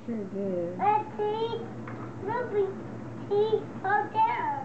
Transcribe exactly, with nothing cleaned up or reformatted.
sure did. Let's see. Ruby, see, up there.